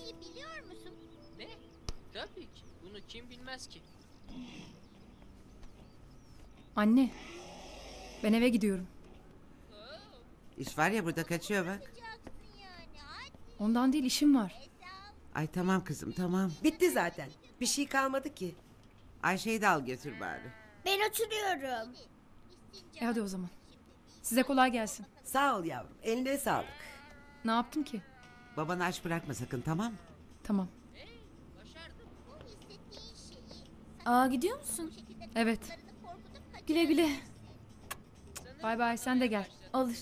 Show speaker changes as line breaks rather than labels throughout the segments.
yapmayı biliyor musun?
Ne? Tabii ki. Bunu kim bilmez ki?
Anne, ben eve gidiyorum.
İş var ya burada kaçıyor bak.
Yapacaksın yani. Hadi.
Ondan değil, işim var.
Ay tamam kızım tamam.
Bitti zaten. Bir şey kalmadı ki.
Ayşe'yi de al götür bari.
Ben oturuyorum.
Hadi o zaman. Size kolay gelsin.
Sağ ol yavrum. Eline sağlık.
Ne yaptım ki?
Babanı aç bırakma sakın tamam mı?
Tamam.
Başardım.
Aa, gidiyor musun? Evet. Güle güle. Bay bay, sen de gel. Alır.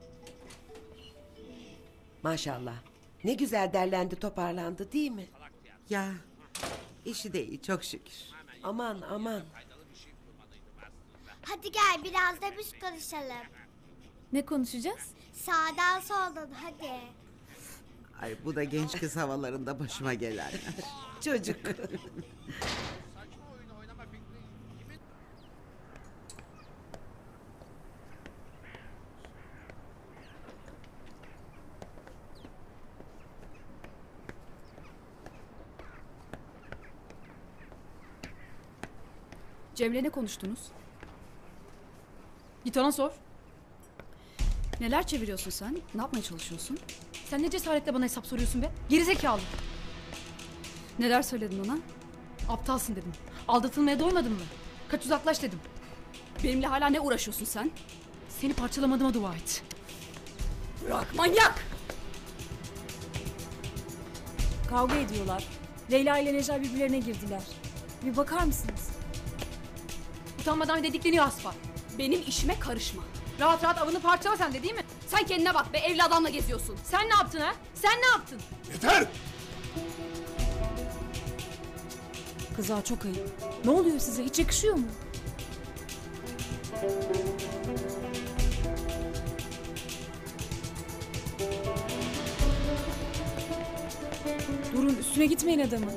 Maşallah. Ne güzel derlendi toparlandı değil mi?
Ya işi de iyi çok şükür.
Aman aman.
Hadi gel biraz da biz konuşalım.
Ne konuşacağız?
Sağdan soldan hadi.
Ay bu da genç kız havalarında başıma gelen.
Çocuk.
Cem'le ne konuştunuz? Git ona sor.
Neler çeviriyorsun sen? Ne yapmaya çalışıyorsun?
Sen ne cesaretle bana hesap soruyorsun be? Gerizekalı.
Neler söyledin ona?
Aptalsın dedim. Aldatılmaya doymadın mı? Kaç uzaklaş dedim.
Benimle hala ne uğraşıyorsun sen?
Seni parçalamadığıma dua et.
Bırak manyak!
Kavga ediyorlar. Leyla ile Necla birbirlerine girdiler. Bir bakar mısınız?
Utanmadan dedikleniyor aspa.
Benim işime karışma.
Rahat rahat avını parçala sen de değil mi?
Sen kendine bak be, evli adamla geziyorsun.
Sen ne yaptın ha? Sen ne yaptın?
Yeter!
Kıza çok ayıp. Ne oluyor size? Hiç yakışıyor mu? Durun, üstüne gitmeyin adamın.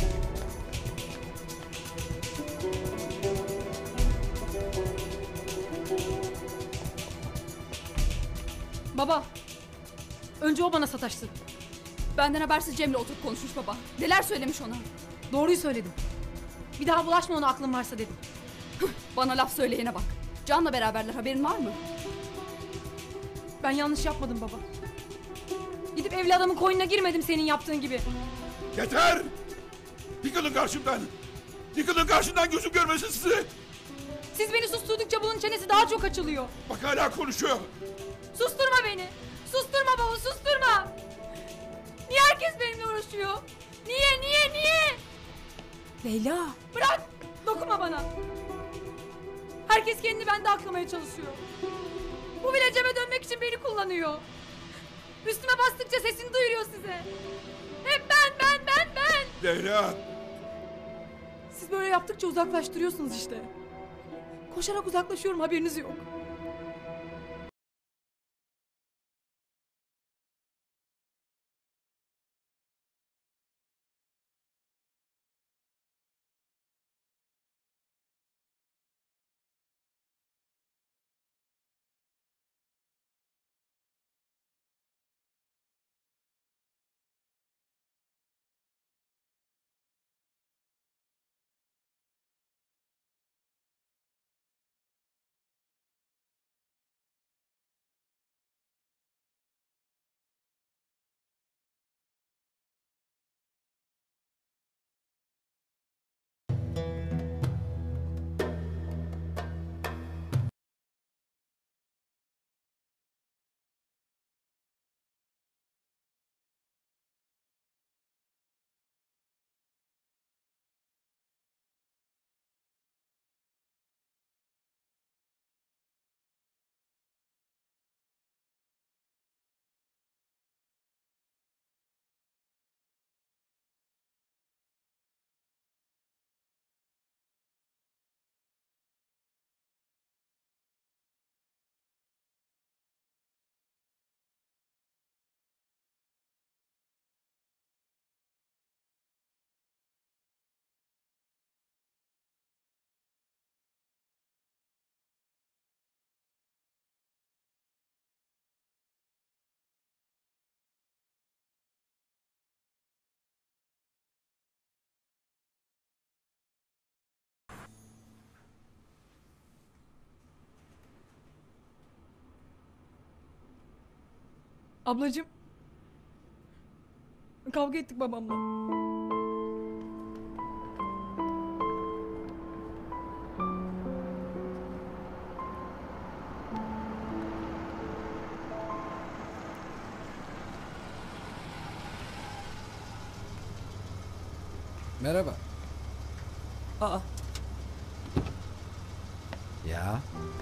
Baba. Önce o bana sataştı.
Benden habersiz Cem'le oturup konuşmuş baba. Neler söylemiş ona?
Doğruyu söyledim. Bir daha bulaşma ona aklın varsa dedim.
Bana laf söyleyene bak. Can'la beraberler, haberin var mı?
Ben yanlış yapmadım baba. Gidip evli adamın koynuna girmedim senin yaptığın gibi.
Yeter! Yıkılın karşımdan! Yıkılın karşımdan, gözüm görmesin sizi!
Siz beni susturdukça bunun çenesi daha çok açılıyor.
Bak hala konuşuyor!
Susturma beni. Susturma baba, susturma. Niye herkes benimle uğraşıyor? Niye?
Leyla.
Bırak. Dokunma bana. Herkes kendini bende aklamaya çalışıyor. Bu bile cebe dönmek için beni kullanıyor. Üstüme bastıkça sesini duyuruyor size. Hep ben.
Leyla!
Siz böyle yaptıkça uzaklaştırıyorsunuz işte. Koşarak uzaklaşıyorum, haberiniz yok. Ablacığım. Kavga ettik babamla.
Merhaba.
Aa,
Ya.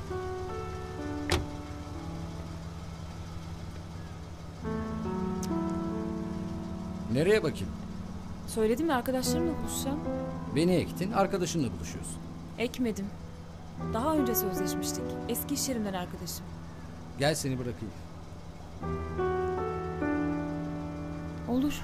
Nereye bakayım?
Söyledim ya, arkadaşlarımla buluşacağım.
Beni ektin, arkadaşınla buluşuyorsun.
Ekmedim. Daha önce sözleşmiştik. Eski iş yerimden arkadaşım.
Gel seni bırakayım.
Olur.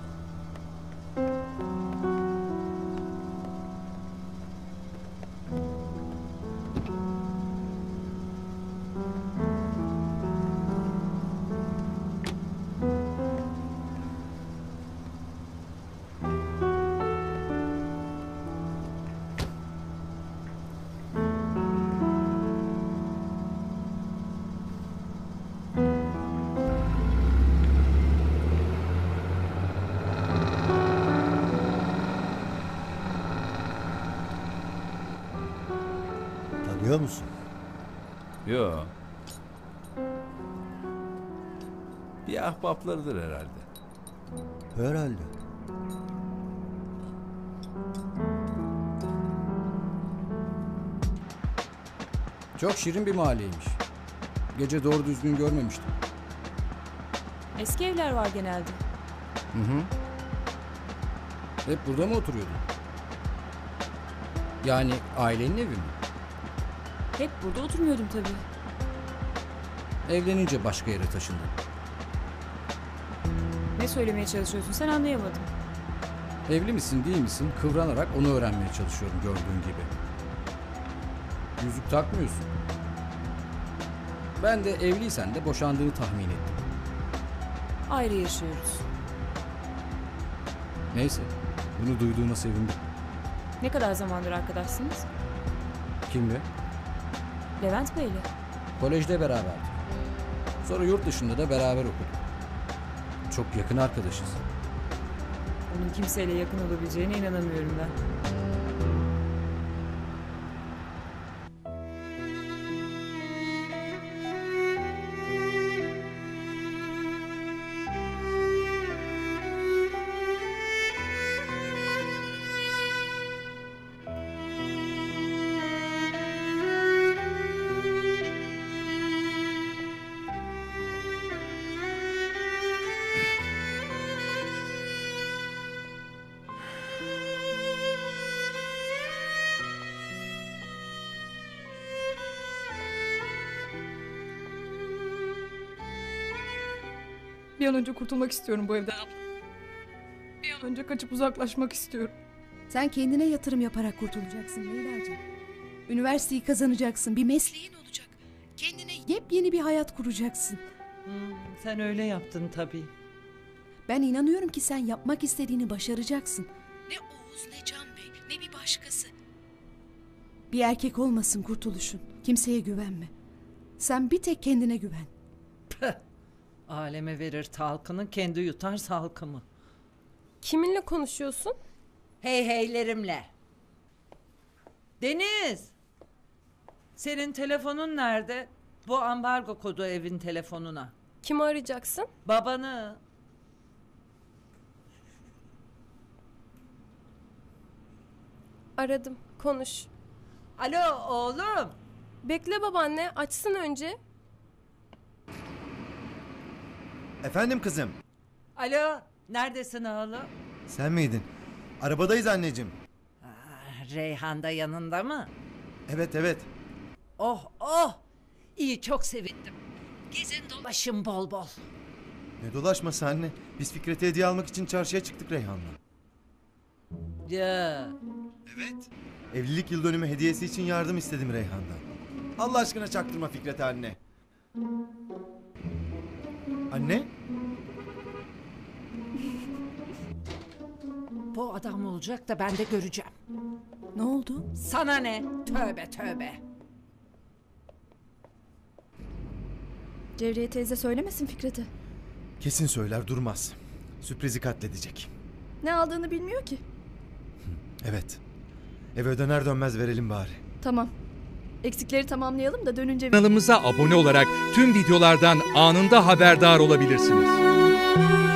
Tanıyor musun?
Yo. Bir ahbaplarıdır herhalde.
Herhalde.
Çok şirin bir mahalleymiş. Gece doğru düzgün görmemiştim.
Eski evler var genelde.
Hı hı. Hep burada mı oturuyordun? Yani ailenin evi mi?
Hep burada oturmuyordum tabii.
Evlenince başka yere taşındın.
Ne söylemeye çalışıyorsun sen, anlayamadım.
Evli misin değil misin kıvranarak onu öğrenmeye çalışıyorum gördüğün gibi. Yüzük takmıyorsun. Ben de evliysen de boşandığını tahmin ettim.
Ayrı yaşıyoruz.
Neyse, bunu duyduğuma sevindim.
Ne kadar zamandır arkadaşsınız?
Kimle?
Levent Bey'le.
Kolejde beraberdik. Sonra yurt dışında da beraber okuduk. Çok yakın arkadaşız.
Onun kimseyle yakın olabileceğine inanamıyorum ben.
Bir an önce kurtulmak istiyorum bu evden abla. Bir an önce kaçıp uzaklaşmak istiyorum.
Sen kendine yatırım yaparak kurtulacaksın Leyla'cığım. Üniversiteyi kazanacaksın, bir mesleğin olacak. Kendine yepyeni bir hayat kuracaksın.
Sen öyle yaptın tabii.
Ben inanıyorum ki sen yapmak istediğini başaracaksın. Ne Oğuz, ne Can Bey, ne bir başkası. Bir erkek olmasın kurtuluşun. Kimseye güvenme. Sen bir tek kendine güven.
Aleme verir talkını, kendi yutar salkımı.
Kiminle konuşuyorsun?
Hey heylerimle. Deniz! Senin telefonun nerede? Bu ambargo kodu evin telefonuna.
Kimi arayacaksın?
Babanı.
Aradım. Konuş.
Alo oğlum.
Bekle babaanne. Açsın önce.
Efendim kızım.
Alo. Neredesin oğlum?
Sen miydin? Arabadayız anneciğim.
Reyhan da yanında mı?
Evet evet.
Oh oh. İyi, çok sevindim. Gezin dolaşın bol bol.
Ne dolaşması anne? Biz Fikret'e hediye almak için çarşıya çıktık Reyhan'la.
Ya.
Evet. Evlilik yıl dönümü hediyesi için yardım istedim Reyhan'dan. Allah aşkına çaktırma Fikret'e anne. Anne?
Bu adam olacak da ben de göreceğim.
Ne oldu?
Sana ne? Tövbe tövbe.
Cevriye teyze söylemesin Fikret'e.
Kesin söyler durmaz. Sürprizi katledecek.
Ne aldığını bilmiyor ki.
Evet. Eve döner dönmez verelim bari.
Tamam. Eksikleri tamamlayalım da dönünce...
Kanalımıza abone olarak tüm videolardan anında haberdar olabilirsiniz.